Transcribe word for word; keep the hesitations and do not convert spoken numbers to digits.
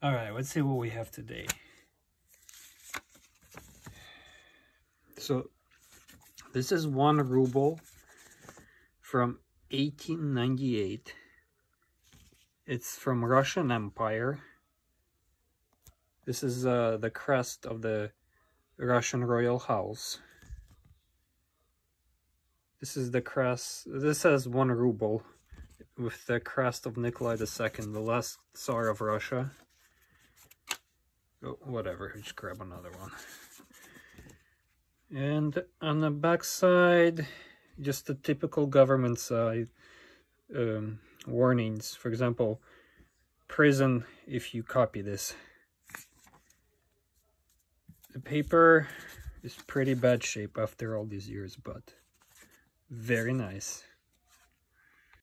All right, let's see what we have today. So this is one ruble from eighteen ninety-eight. It's from Russian Empire. This is uh, the crest of the Russian royal house. This is the crest. This says one ruble with the crest of Nikolai the Second, the last Tsar of Russia. Oh, whatever, just grab another one. And on the back side, just the typical government side um, warnings. For example, prison if you copy this. The paper is pretty bad shape after all these years, but very nice.